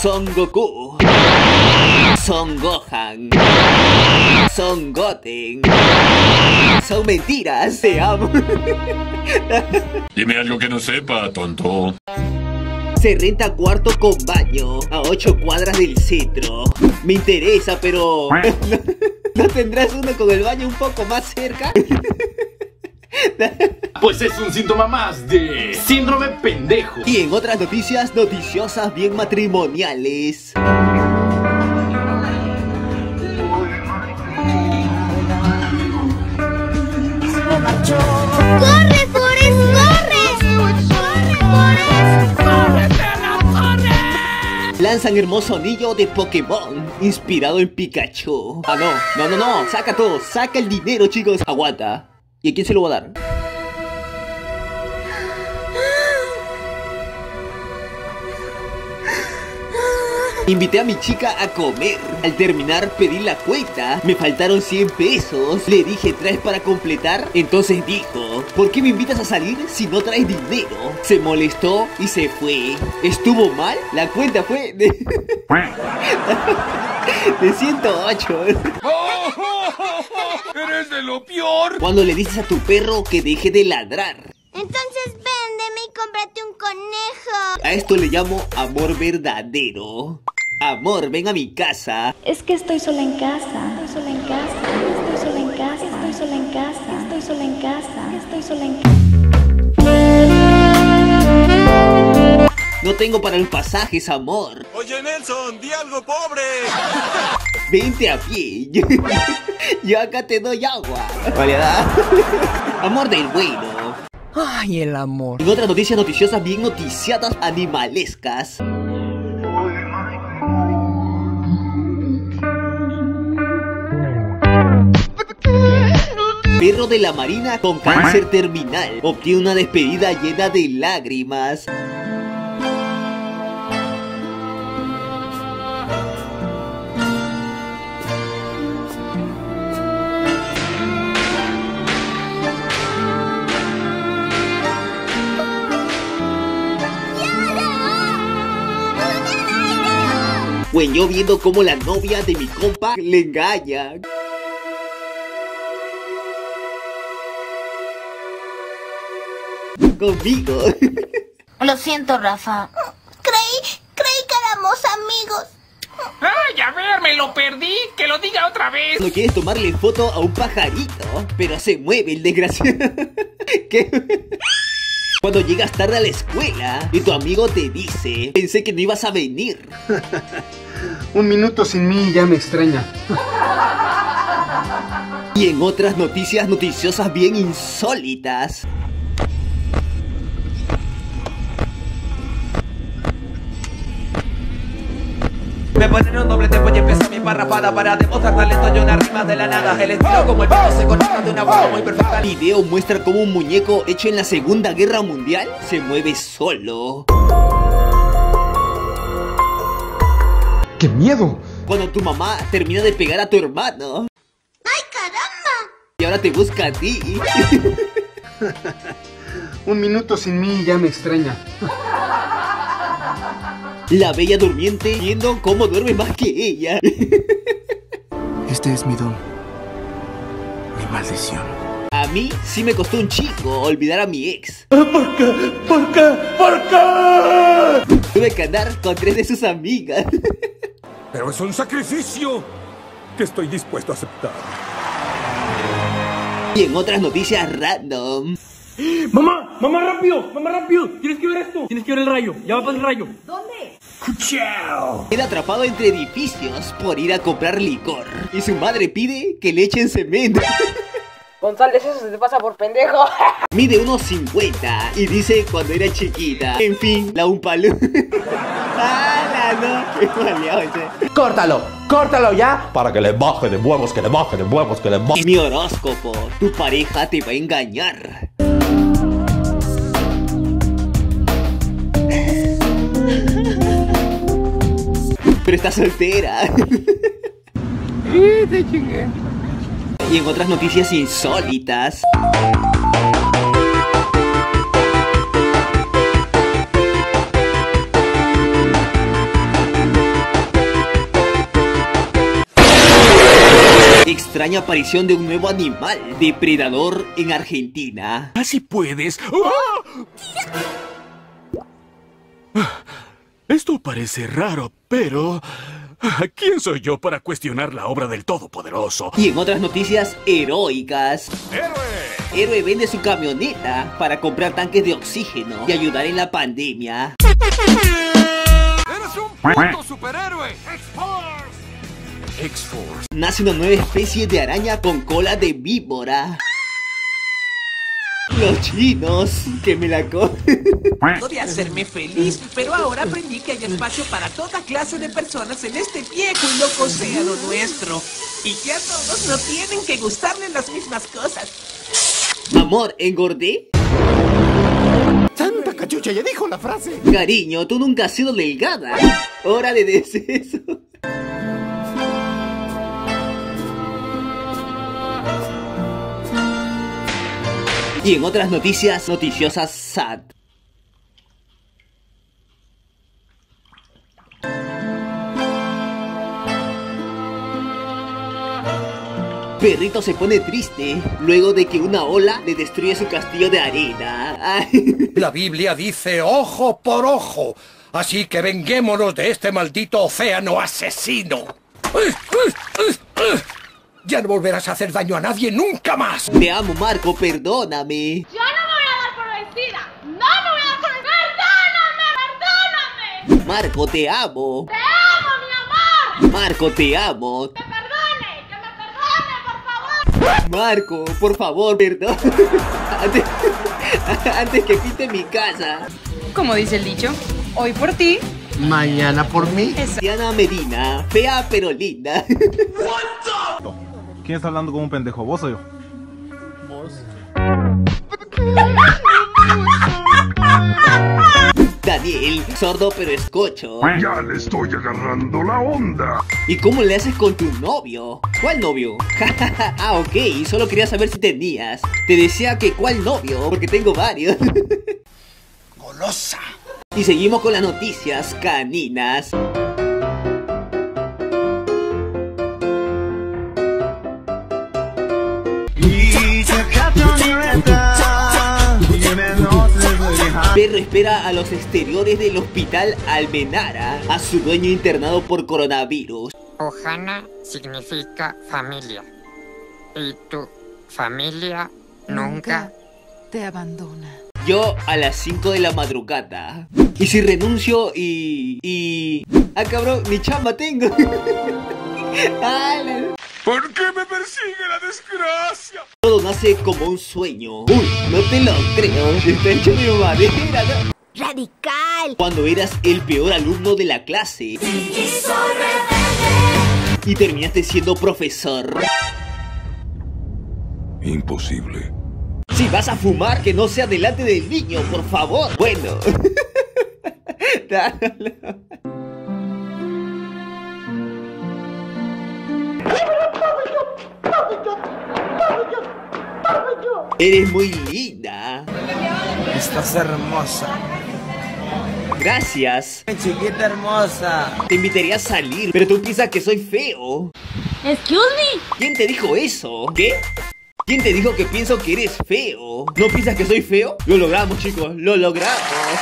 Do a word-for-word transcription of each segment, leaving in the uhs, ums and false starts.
Son Goku, Son Gohan, Son Goten. Son mentiras, te amo. Dime algo que no sepa, tonto. Se renta cuarto con baño a ocho cuadras del centro. Me interesa, pero ¿no, ¿no tendrás uno con el baño un poco más cerca? Pues es un síntoma más de síndrome pendejo. Y en otras noticias noticiosas bien matrimoniales. ¡Corre, Forrest, corre! ¡Corre, Forrest! ¡Corre, perra, corre! Lanzan hermoso anillo de Pokémon inspirado en Pikachu. Ah, no, no, no, no, saca todo, saca el dinero, chicos. Aguanta. ¿Y a quién se lo va a dar? Invité a mi chica a comer. Al terminar pedí la cuenta. Me faltaron cien pesos. Le dije, ¿traes para completar? Entonces dijo, ¿por qué me invitas a salir si no traes dinero? Se molestó y se fue. ¿Estuvo mal? La cuenta fue de... de ciento ocho. ¡Eres de lo peor! Cuando le dices a tu perro que deje de ladrar. Entonces véndeme y cómprate un conejo. A esto le llamo amor verdadero. Amor, ven a mi casa. Es que estoy sola en casa, estoy sola en casa, estoy sola en casa, estoy sola en casa, estoy sola en casa, estoy sola en casa. No tengo para los pasajes, amor. Oye, Nelson, di algo, pobre. Vente a pie. Yo acá te doy agua. Variedad. Amor del bueno. Ay, el amor. En otras noticias noticiosas bien noticiadas animalescas. Perro de la marina con cáncer terminal obtiene una despedida llena de lágrimas. Pues yo viendo cómo la novia de mi compa le engaña. Conmigo. Lo siento, Rafa. Creí, creí que éramos amigos. ¡Ay, a ver, me lo perdí! ¡Que lo diga otra vez! No quieres tomarle foto a un pajarito, pero se mueve el desgraciado. ¿Qué? Cuando llegas tarde a la escuela y tu amigo te dice, pensé que no ibas a venir. Un minuto sin mí ya me extraña. Y en otras noticias noticiosas bien insólitas. Me ponen un doble tempo y empiezo mi parrafada para demostrar talento y una rima de la nada. El estilo como el pelo se conecta de una forma muy perfecta. El video muestra cómo un muñeco hecho en la Segunda Guerra Mundial se mueve solo. ¡Qué miedo! Cuando tu mamá termina de pegar a tu hermano. ¡Ay, caramba! Y ahora te busca a ti. Un minuto sin mí ya me extraña. La bella durmiente viendo cómo duerme más que ella. Este es mi don. Mi maldición. A mí sí me costó un chico olvidar a mi ex. ¿Por qué? ¿Por qué? ¿Por qué? Tuve que andar con tres de sus amigas. Pero es un sacrificio que estoy dispuesto a aceptar. Y en otras noticias random. ¡Mamá! ¡Mamá, rápido! ¡Mamá, rápido! Tienes que ver esto. Tienes que ver el rayo. Ya va para el rayo. ¿Dónde? ¡Chao! Queda atrapado entre edificios por ir a comprar licor. Y su madre pide que le echen cemento. González, eso se te pasa por pendejo. Mide unos cincuenta y dice cuando era chiquita. En fin, la Umpalú. ¡Hala, no! ¡Qué maleado ese! Córtalo, córtalo ya. Para que le baje de huevos, que le baje de huevos, que le baje. Y mi horóscopo, tu pareja te va a engañar. Pero está soltera. Y te chingué. Y en otras noticias insólitas. extraña aparición de un nuevo animal, depredador en Argentina. Así puedes. ¡Ah! Esto parece raro, pero... ¿quién soy yo para cuestionar la obra del Todopoderoso? Y en otras noticias heroicas... ¡Héroe! Héroe vende su camioneta para comprar tanques de oxígeno y ayudar en la pandemia. ¡Eres un puto superhéroe! ¡X-Force! X-Force. Nace una nueva especie de araña con cola de víbora. Los chinos, que me la comen. De hacerme feliz, pero ahora aprendí que hay espacio para toda clase de personas en este viejo y loco océano nuestro. Y que a todos no tienen que gustarle las mismas cosas. Amor, ¿engordé? ¡Santa cachucha! ¡Ya dijo la frase! Cariño, tú nunca has sido delgada. Hora de deceso. Y en otras noticias noticiosas sad. Perrito se pone triste luego de que una ola le destruye su castillo de arena. Ay. La Biblia dice ojo por ojo, así que venguémonos de este maldito océano asesino. Ya no volverás a hacer daño a nadie nunca más. Te amo, Marco, perdóname. Yo no me voy a dar por vencida. No me voy a dar por vencida. ¡Perdóname! ¡Perdóname! Marco, te amo. ¡Te amo, mi amor! Marco, te amo. ¡Que perdone! ¡Que me perdone, por favor! Marco, por favor, perdón. Antes, antes que pinte mi casa. Como dice el dicho, hoy por ti, mañana por mí. Diana Medina, fea pero linda. ¿Quién está hablando como un pendejo? ¿Vos o yo? ¿Vos? Daniel, sordo pero escocho. Ya le estoy agarrando la onda. ¿Y cómo le haces con tu novio? ¿Cuál novio? Ah, ok, solo quería saber si tenías. Te decía que ¿cuál novio? Porque tengo varios. Golosa. Y seguimos con las noticias caninas. Perro espera a los exteriores del hospital Almenara a su dueño internado por coronavirus. Ohana significa familia. Y tu familia nunca te abandona. Yo a las cinco de la madrugada. ¿Y si renuncio y... y... ah, cabrón, mi chamba tengo? ¿Por qué me persigue la desgracia? Todo nace como un sueño. Uy, no te lo creo. Está hecho de madera, ¿no? ¡Radical! Cuando eras el peor alumno de la clase. Sí, soy rebelde. Y terminaste siendo profesor. Imposible. Si vas a fumar, que no sea delante del niño, por favor. Bueno. Eres muy linda. Estás hermosa. Gracias. Chiquita hermosa. Te invitaría a salir, pero tú piensas que soy feo. Excuse me. ¿Quién te dijo eso? ¿Qué? ¿Quién te dijo que pienso que eres feo? ¿No piensas que soy feo? Lo logramos, chicos, lo logramos.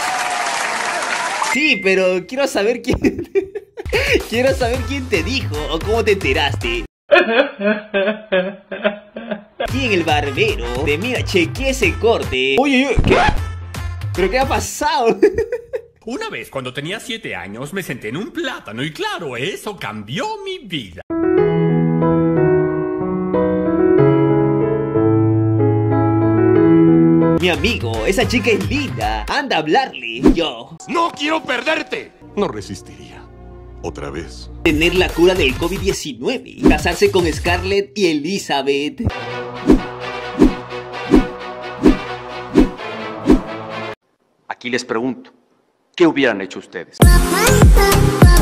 Sí, pero quiero saber quién... quiero saber quién te dijo o cómo te enteraste. ¿Quién el barbero? De mira, chequeé ese corte. Oye, oye, ¿qué? ¿Pero qué ha pasado? Una vez, cuando tenía siete años, me senté en un plátano y claro, eso cambió mi vida. Mi amigo, esa chica es linda. Anda a hablarle. Yo. ¡No quiero perderte! No resistiría. Otra vez. Tener la cura del COVID diecinueve. Casarse con Scarlett y Elizabeth. Aquí les pregunto, ¿qué hubieran hecho ustedes?